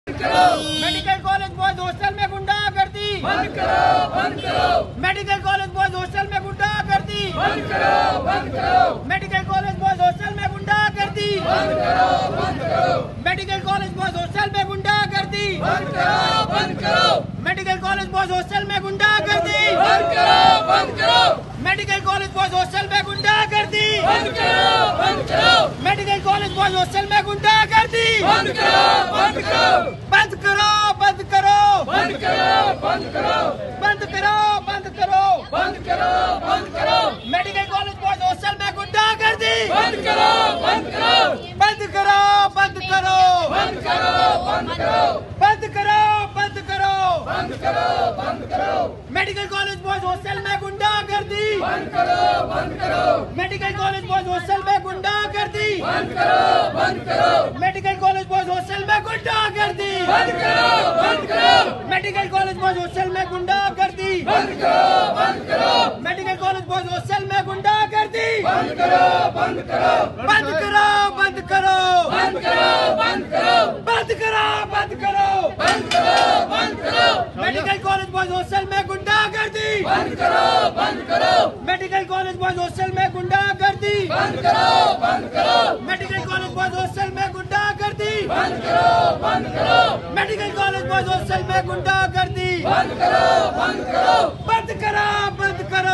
Medical college boys hostel में गुंडागर्दी बंद करो, बंद करो। मेडिकल कॉलेज बॉयज हॉस्टल में गुंडागर्दी बंद करो, बंद करो। मेडिकल कॉलेज बॉयज हॉस्टल में गुंडागर्दी बंद करो, बंद करो। मेडिकल कॉलेज बॉयज हॉस्टल में गुंडागर्दी बंद करो, बंद करो। मेडिकल कॉलेज बॉयज हॉस्टल में गुंडागर्दी बंद करो, बंद करो। मेडिकल कॉलेज बॉयज हॉस्टल में गुंडागर्दी बंद करो, बंद करो। मेडिकल कॉलेज बॉयज हॉस्टल में गुंडागर्दी बंद करो, बंद करो। बंद करो, बंद करो, बंद करो, बंद करो, बंद करो, बंद करो, बंद करो, बंद करो। मेडिकल कॉलेज बॉयज हॉस्टल में गुंडागर्दी बंद करो, बंद करो, बंद करो, बंद करो, बंद करो, बंद करो, बंद करो, बंद करो, बंद करो, बंद करो। मेडिकल कॉलेज बॉयज हॉस्टल में गुंडागर्दी बंद करो, बंद करो। मेडिकल कॉलेज बॉयज हॉस्टल में गुंडागर्दी बंद करो, बंद करो। मेडिकल कॉलेज बॉयज हॉस्टल में गुंडागर्दी बंद करो, बंद करो। मेडिकल कॉलेज बॉयज हॉस्टल में गुंडागर्दी बंद करो, बंद करो। मेडिकल कॉलेज बॉयज हॉस्टल में गुंडागर्दी बंद करो, बंद करो, बंद करो, बंद करो, बंद करो, बंद करो, बंद करो, बंद करो, बंद करो, बंद करो। मेडिकल कॉलेज बॉयज हॉस्टल में गुंडागर्दी बंद करो, बंद करो। मेडिकल कॉलेज बॉयज हॉस्टल में गुंडागर्दी बंद करो, बंद करो। मेडिकल कॉलेज बॉयज हॉस्टल में गुंडागर्दी बंद करो, बंद करो। मेडिकल कॉलेज बॉयज हॉस्टल में गुंडागर्दी बंद करो, बंद करो, बंद करो, बंद करो।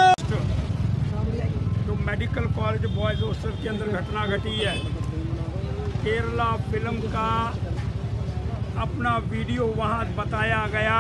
जो मेडिकल कॉलेज बॉयज हॉस्टल के अंदर घटना घटी है, केरला फिल्म का अपना वीडियो वहां बताया गया,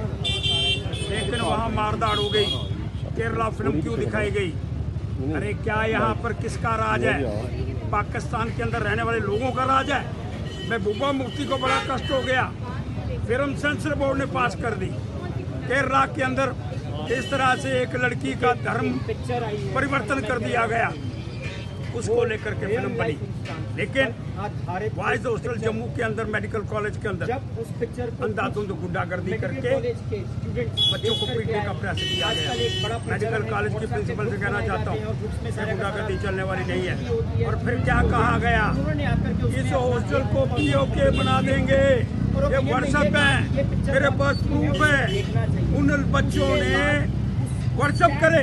लेकिन वहां मारधाड़ हो गई। केरला फिल्म क्यों दिखाई गई? अरे क्या यहाँ पर किसका राज है? पाकिस्तान के अंदर रहने वाले लोगों का राज है? महबूबा मुफ्ती को बड़ा कष्ट हो गया, फिल्म सेंसर बोर्ड ने पास कर दी। केरला के अंदर इस तरह से एक लड़की का धर्म परिवर्तन कर दिया गया, उसको लेकर के फिल्म बनी। लेकिन बॉयज हॉस्टल जम्मू के अंदर मेडिकल कॉलेज के अंदर अंधाधुंध गुंडागर्दी करके बच्चों को पीटने का प्रयास किया गया। मेडिकल कॉलेज के प्रिंसिपल से कहना चाहता हूँ कि गुंडागर्दी चलने वाली नहीं है। और फिर क्या कहा गया, इस हॉस्टल को पीओके बना देंगे। ये व्हाट्सएप है, मेरे पास प्रूफ है। उन बच्चों ने व्हाट्सएप करे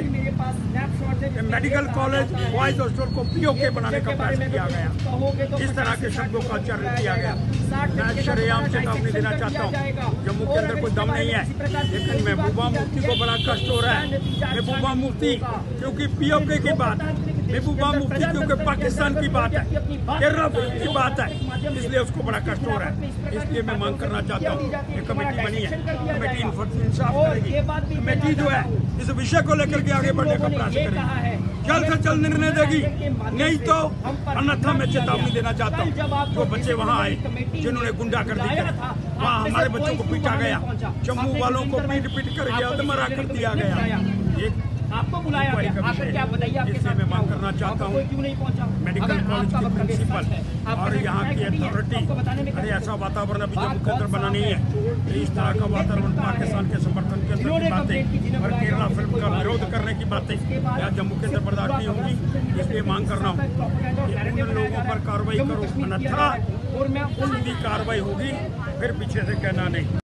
मेडिकल कॉलेज बॉयज हॉस्टल को पीओके बनाने का प्रयास किया गया। इस तरह के शब्दों का उच्चारण किया गया। मैं शरेआम चेतावनी देना चाहता हूँ, जम्मू के अंदर कोई दम नहीं है, लेकिन महबूबा मुफ्ती को बड़ा कष्ट हो रहा है। महबूबा मुफ्ती क्योंकि पीओके की बात, महबूबा मुफ्ती क्योंकि पाकिस्तान की बात है, केरला की बात है, इसलिए उसको बड़ा कष्ट हो रहा है। इसलिए मैं मांग करना चाहता हूँ, ये कमेटी बनी है, कमेटी इंसाफ करेगी। कमेटी जो है इस विषय को लेकर के आगे बढ़ने का प्रयास करेगी, जल्द से जल्द निर्णय देगी। नहीं तो अन्यथा मैं चेतावनी देना चाहता हूँ, जो बच्चे वहाँ आए जिन्होंने गुंडागर्दी करी, वहाँ हमारे बच्चों को पीटा गया, जम्मू वालों को पीट पीट कर अधमरा कर दिया गया। आपको बुलाया गया, आकर क्या बताइए? इसलिए मैं मांग करना चाहता हूँ क्यों नहीं पहुंचा? मेडिकल कॉलेज के प्रिंसिपल और यहाँ की अथॉरिटी, अरे ऐसा वातावरण अभी जम्मू के अंदर बना नहीं है। इस तरह का वातावरण पाकिस्तान के समर्थन के अंदर की बातें और केरला फिल्म का विरोध करने की बातें या जम्मू के अंदर बर्दाश्त नहीं होंगी। इसलिए मांग कर रहा हूँ कि उन लोगों पर कार्रवाई करो, अन्यथा सीधी कार्रवाई होगी, फिर पीछे से कहना नहीं।